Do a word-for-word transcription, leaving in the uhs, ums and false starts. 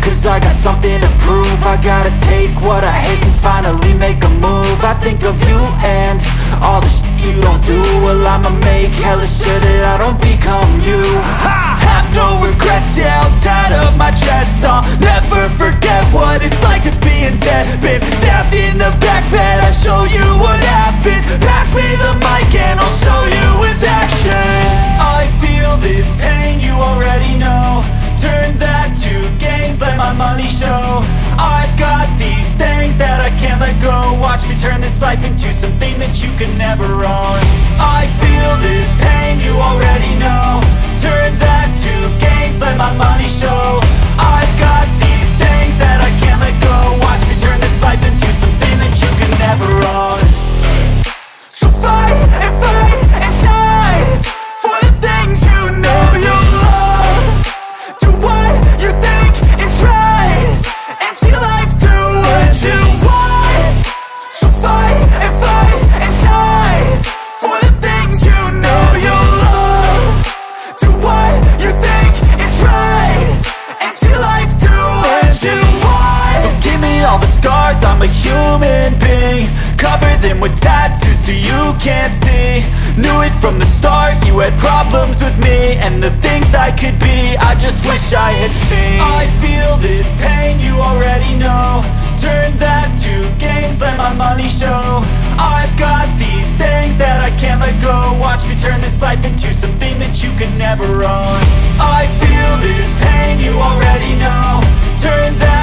cause I got something to prove. I gotta take what I hate and finally make a move. I think of you and all the shit you don't do. Well, I'ma make hella sure that I don't become you. I have no regrets, yeah, I'll tie up my chest. I'll never forget what it's like to be in debt. Been stabbed in the back bed, I'll show you what happens. Pass me the mic and I'll show you with action. I feel this pain, you already know. Turn that to gains, let my money show. I've got these things that I can't let go. Watch me turn this life into something that you can never own. I feel this pain, you already know. Turn that to gains, let my money show. I've got these things that I can't let go. Watch me turn this life into something that you can never own. So fight and fight and die for the things you know you love. Do what you think is right and see life do what you want. So fight and fight and die for the things you know you love. Do what you think is right and see life do what you want. So give me all the scars, I'm a human being. Cover them with tattoos so you can't see. Knew it from the start, you had problems with me and the things I could be, I just wish I had seen. I feel this pain, you already know. Turn that to gains, let my money show. I've got these things that I can't let go. Watch me turn this life into something that you can never own. I feel this pain, you already know. Turn that